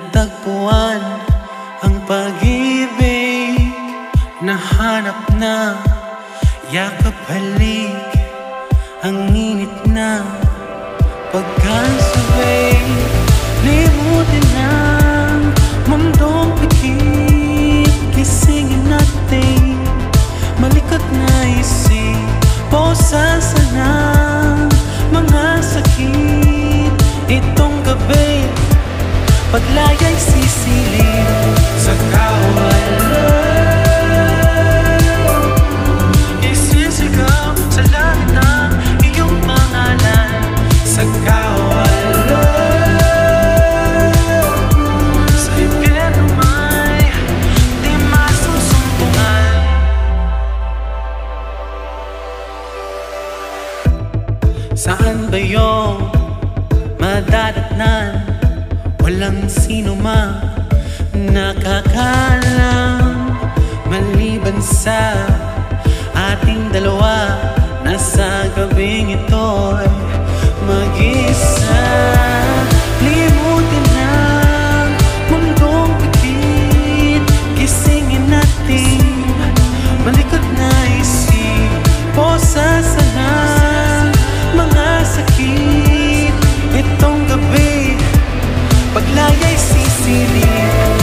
natagpuan ang pag-ibig, nahanap na yakap halik, ang init na pagkasabay. Limutin ang mundong pikit, gisingin natin malikot na isip, posa sana mga sakit. Itong gabi paglaya'y sisilip sa kawalan, isisigaw sa langit ang iyong pangalan. Sa kawalan, sa impyerno may di masusumpungan. Saan ba yung madadatnan? Walang sino man nakakalam maliban sa ating dalawa. Nasa gabing ito'y mag-isa. Limutin ang mundong pikit, gisingin natin malikot na isip, posa sana mga sakit. Itong gabi paglaya'y sisilip